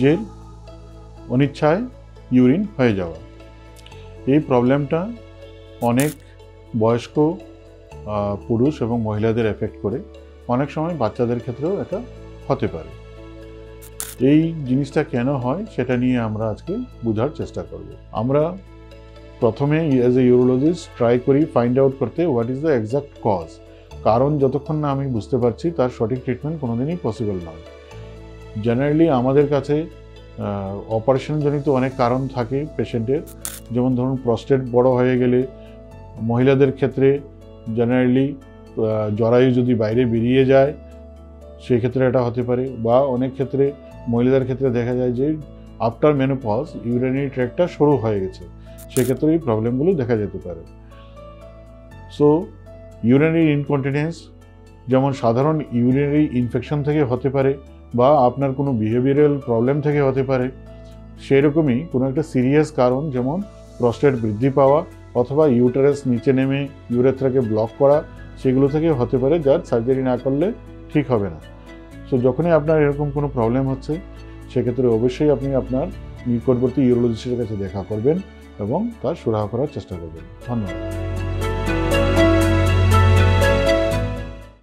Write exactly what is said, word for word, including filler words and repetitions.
নিজের অনিচ্ছায় ইউরিন হয়ে যাওয়া। এই প্রবলেমটা অনেক বয়স্ক পুরুষ এবং মহিলাদের এফেক্ট করে, অনেক সময় বাচ্চাদের ক্ষেত্রেও এটা হতে পারে। এই জিনিসটা কেন হয় সেটা নিয়ে আমরা আজকে বোঝার চেষ্টা করব। আমরা প্রথমে অ্যাজ এ ইউরোলজিস্ট ট্রাই করি ফাইন্ড আউট করতে what is the exact cause. কারণ যতক্ষণ না আমি বুঝতে পারছি তার সঠিক ট্রিটমেন্ট কোনোদিনই পসিবল নয়। জেনারেলি আমাদের কাছে অপারেশনজনিত অনেক কারণ থাকে পেশেন্টের, যেমন ধরুন প্রস্টেট বড় হয়ে গেলে মহিলাদের ক্ষেত্রে জেনারেলি জরায়ু যদি বাইরে বেরিয়ে যায় সেই ক্ষেত্রে এটা হতে পারে, বা অনেক ক্ষেত্রে মহিলাদের ক্ষেত্রে দেখা যায় যে আফটার মেনোপজ ইউরিনারি ট্র্যাক্টটা সরু হয়ে গেছে, সেক্ষেত্রে এই প্রবলেমগুলো দেখা যেতে পারে। সো ইউরিনারি ইনকন্টিনেন্স যেমন সাধারণ ইউরিনারি ইনফেকশন থেকে হতে পারে, বা আপনার কোনো বিহেভিয়ারাল প্রবলেম থেকে হতে পারে, সেই রকমই কোনো একটা সিরিয়াস কারণ যেমন প্রস্টেট বৃদ্ধি পাওয়া অথবা ইউটারাস নিচে নেমে ইউরেথ্রাকে ব্লক করা, সেগুলো থেকে হতে পারে, যার সার্জারি না করলে ঠিক হবে না। সো যখনই আপনার এরকম কোনো প্রবলেম হচ্ছে সেক্ষেত্রে অবশ্যই আপনি আপনার নিকটবর্তী ইউরোলজিস্টের কাছে দেখা করবেন এবং তার সুরাহা করার চেষ্টা করবেন। ধন্যবাদ।